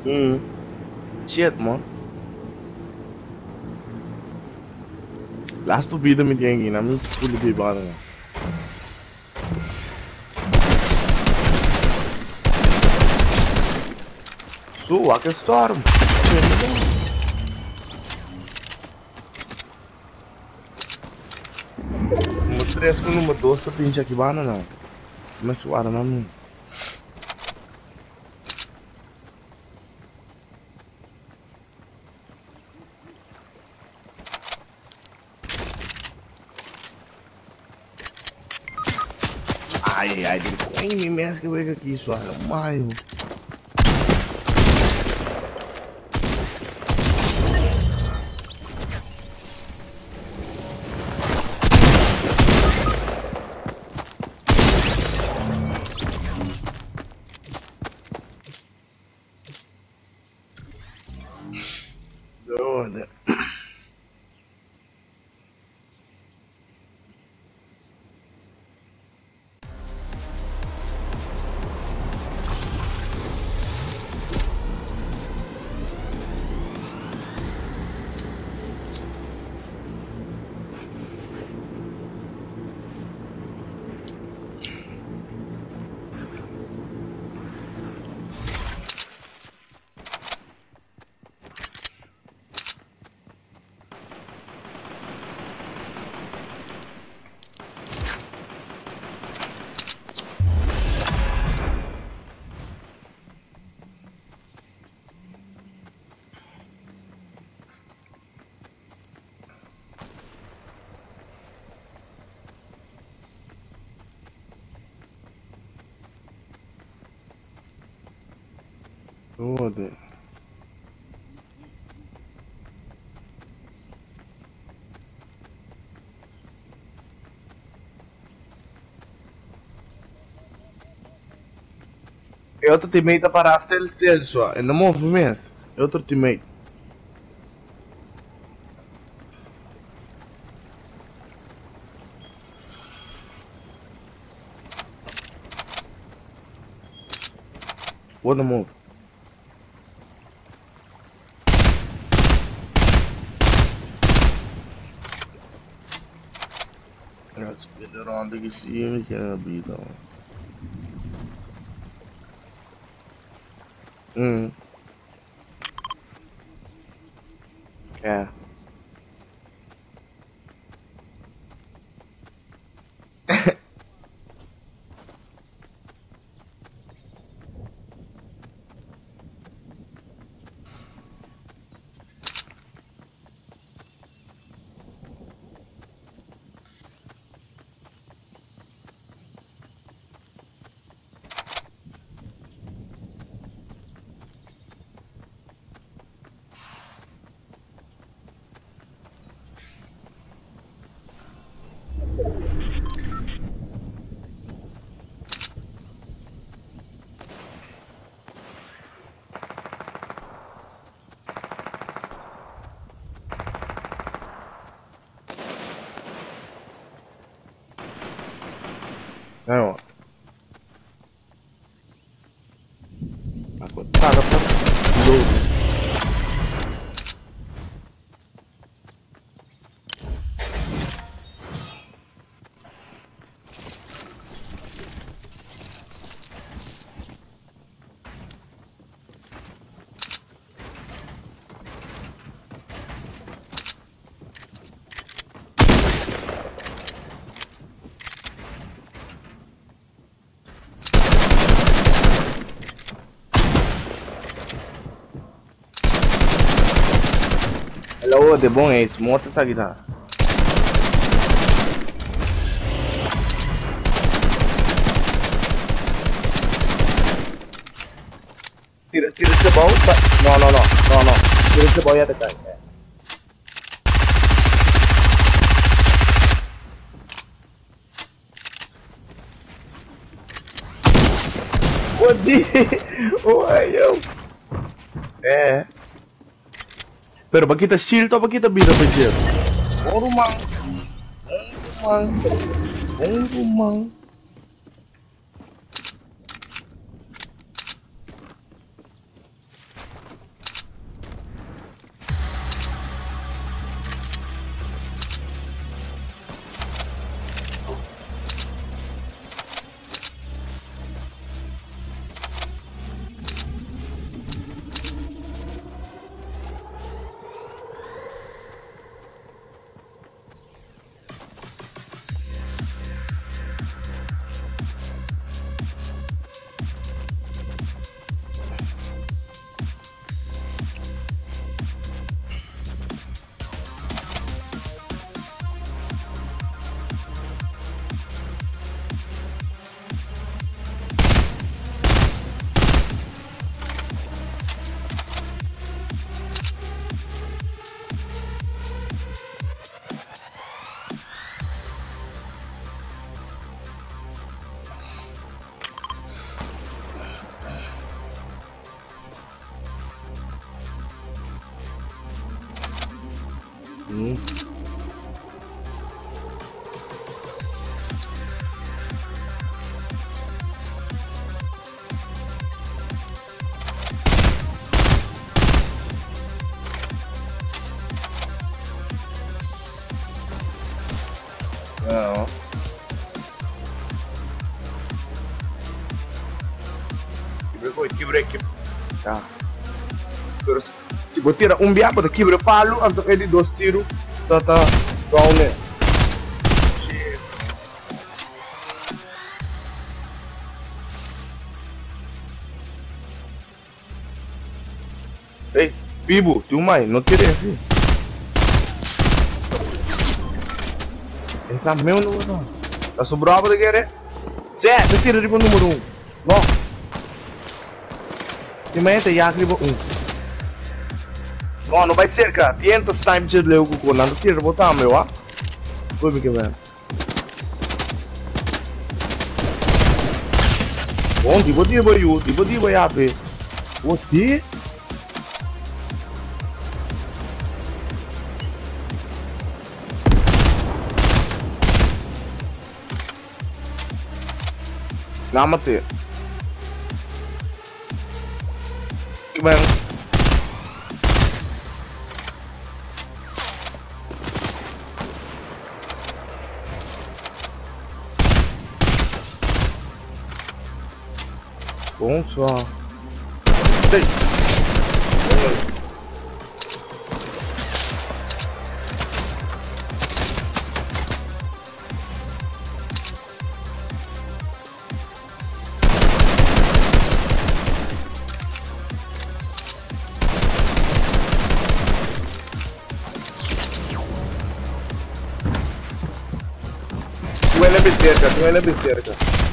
Mm. Shit, man. Lass du wieder mit gehen, am coole die Bahn. So, a que storm. Mostrei as coisas numa doce, pinche aqui banana. Mas suara não. Ai, ele põe me mesmo que eu vejo aqui, suara. Maio. Doida. Doida. É outro teammate para as teles só. É no movimento. É outro teammate. What the move? Let's get around the game. Can be down. Yeah. Não. Aguentada para louco. Hello, de bom é isso. Monta essa guitarra. Tira esse baú. Não. Tira esse baú e atacar. Odi! Uai, eu. É. Pero ba kita shield atau ba kita bida pa dyan? Rumang. Não. Quebra aqui. Tá. Se você tira biabo da quebra palo, então ele dois tiros, tá down, né? Ei, Bibo, tu mais, não tira assim. Essa meu número não. Tá sobrando de querer? Certo, tira de número 1. Não. E mete e acribo 1. Não vai ser, cara. 500 times de leu com o não tira botar meu, ah? Foi me quebrar. Bom, tipo de boiú, tipo de boiape. O ti? Namate. Que bem. Bonsoir. Hey. Tu é na besterca,